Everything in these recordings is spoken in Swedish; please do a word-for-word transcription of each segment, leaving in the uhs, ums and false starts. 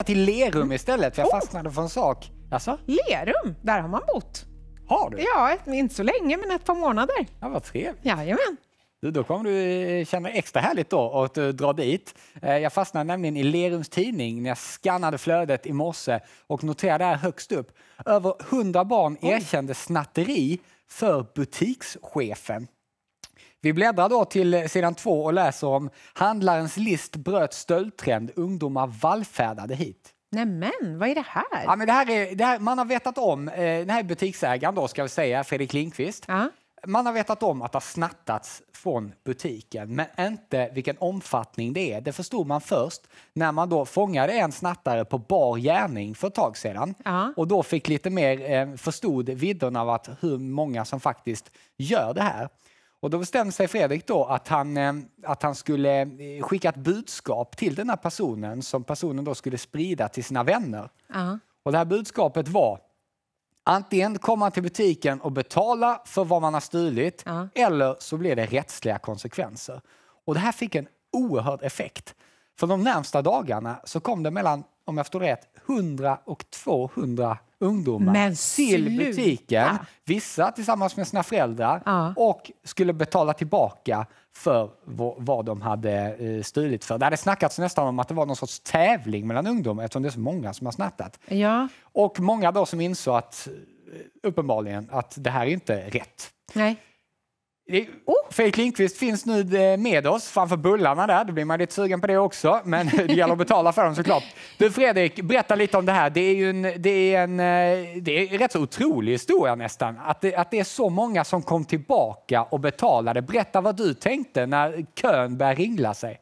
till Lerum istället, för jag fastnade för en sak. Alltså? Lerum, där har man bott. Har du? Ja, inte så länge, men ett par månader. Ja, vad trevligt. Jajamän. Du, då kommer du känna extra härligt då att uh, dra dit. Uh, jag fastnade nämligen i Lerums tidning när jag skannade flödet i morse och noterade där högst upp. Över hundra barn erkände snatteri för butikschefen. Vi bläddrar då till sidan två och läser om handlarens list bröt stöldtrend. Ungdomar vallfärdade hit. Nämen, vad är det här? Ja, men det här är, det här, man har vetat om, eh, den här butiksägaren då ska vi säga, Fredrik Lindqvist. Ja. Man har vetat om att det har snattats från butiken, men inte vilken omfattning det är. Det förstod man först när man då fångade en snattare på bar gärning för ett tag sedan. Ja. Och då fick lite mer eh, förstod vidden av att hur många som faktiskt gör det här. Och då bestämde sig Fredrik då att han, eh, att han skulle eh, skicka ett budskap till den här personen som personen då skulle sprida till sina vänner. Ja. Och det här budskapet var: antingen komma till butiken och betala för vad man har stulit, Ja. eller så blir det rättsliga konsekvenser. Och det här fick en oerhörd effekt. För de närmsta dagarna så kom det mellan, om jag förstår rätt, hundra och tvåhundra ungdomar Men till sluta. butiken. Vissa tillsammans med sina föräldrar Ja. och skulle betala tillbaka för vad, vad de hade eh, stulit för. Det hade snackats nästan om att det var någon sorts tävling mellan ungdomar eftersom det är så många som har snattat. Ja. Och många då som insåg att uppenbarligen att det här är inte rätt. Nej. Oh. Fredrik Lindqvist finns nu med oss framför bullarna där. Då blir man lite sugen på det också. Men det gäller att betala för dem såklart. Du Fredrik, berätta lite om det här. Det är ju en, det är en, det är rätt så otrolig historia nästan. Att det, att det är så många som kom tillbaka och betalade. Berätta vad du tänkte när kön började ringla sig.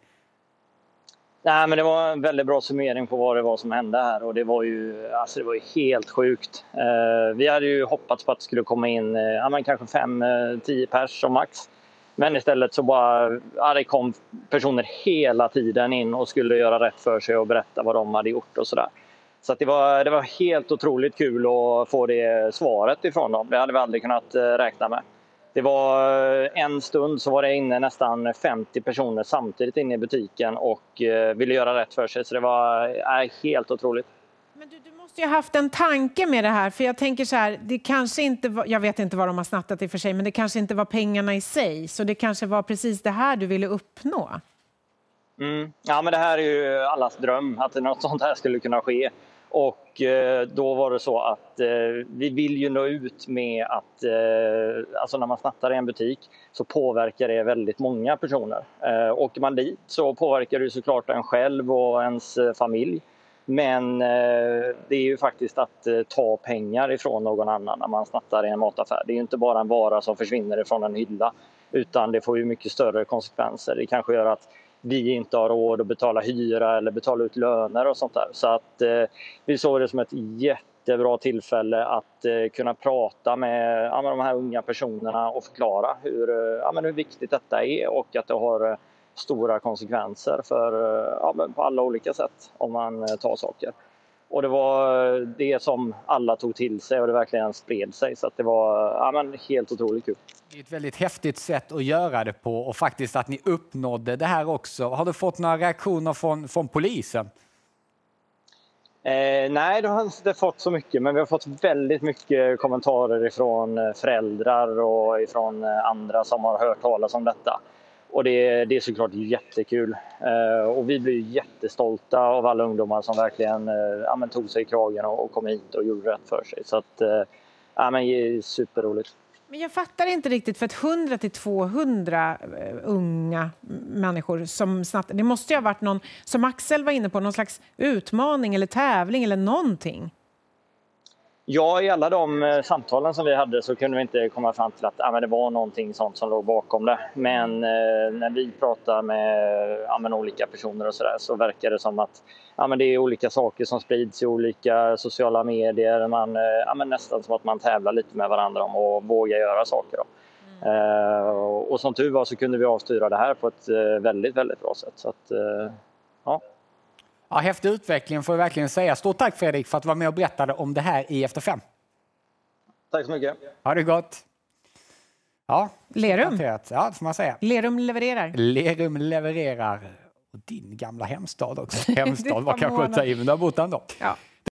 Nej, men det var en väldigt bra summering på vad det var som hände här, och det var ju, alltså det var ju helt sjukt. Eh, vi hade ju hoppats på att det skulle komma in eh, ja, men kanske fem tio pers som max. Men istället så bara, ja, det kom personer hela tiden in och skulle göra rätt för sig och berätta vad de hade gjort och sådär. Så att det, var, det var helt otroligt kul att få det svaret ifrån dem. Det hade vi aldrig kunnat eh, räkna med. Det var en stund så var det inne nästan femtio personer samtidigt inne i butiken och eh, ville göra rätt för sig. Så det var eh, helt otroligt. Men du, du måste ju ha haft en tanke med det här. För jag tänker så här, det kanske inte var, jag vet inte vad de har snattat i för sig, men det kanske inte var pengarna i sig. Så det kanske var precis det här du ville uppnå. Mm. Ja, men det här är ju allas dröm, att något sånt här skulle kunna ske. Och eh, då var det så att eh, vi vill ju nå ut med att eh, alltså när man snattar i en butik så påverkar det väldigt många personer. Eh, åker man dit så påverkar det såklart en själv och ens eh, familj. Men eh, det är ju faktiskt att eh, ta pengar ifrån någon annan när man snattar i en mataffär. Det är ju inte bara en vara som försvinner ifrån en hylla, utan det får ju mycket större konsekvenser. Det kanske gör att vi inte har råd att betala hyra eller betala ut löner och sånt där. Så att eh, vi såg det som ett jättebra tillfälle att eh, kunna prata med, ja, med de här unga personerna och förklara hur, eh, ja, men hur viktigt detta är och att det har eh, stora konsekvenser för, eh, ja, men på alla olika sätt om man eh, tar saker. Och det var det som alla tog till sig och det verkligen spred sig. Så att det var, ja, men helt otroligt kul. Det är ett väldigt häftigt sätt att göra det på och faktiskt att ni uppnådde det här också. Har du fått några reaktioner från, från polisen? Eh, nej, det har inte fått så mycket, men vi har fått väldigt mycket kommentarer ifrån föräldrar och ifrån andra som har hört talas om detta. Och det, det är såklart jättekul. Eh, och vi blir jättestolta av alla ungdomar som verkligen eh, ja, men tog sig i kragen och, och kom hit och gjorde rätt för sig. Så att, eh, ja, men det är superroligt. Men jag fattar inte riktigt, för att hundra till tvåhundra unga människor som snattar, det måste ju ha varit någon, som Axel var inne på, någon slags utmaning eller tävling eller någonting. Ja, i alla de eh, samtalen som vi hade så kunde vi inte komma fram till att ah, men det var någonting sånt som låg bakom det. Men eh, när vi pratar med, ah, med olika personer och sådär så verkar det som att ah, men det är olika saker som sprids i olika sociala medier. Man, eh, ah, men nästan som att man tävlar lite med varandra om att våga göra saker. Då. Mm. Eh, och, och som tur var så kunde vi avstyra det här på ett eh, väldigt, väldigt bra sätt. Så att, eh, ja. Ja, häftig utveckling får jag verkligen säga. Stort tack Fredrik för att du var med och berättade om det här i Efter fem. Tack så mycket. Ha det gott. Ja, Lerum. Ja, det får man säga. Lerum levererar. Lerum levererar. Och din gamla hemstad också. Hemstad var var kanske att ta månad. i, men du har bott där ändå. Ja.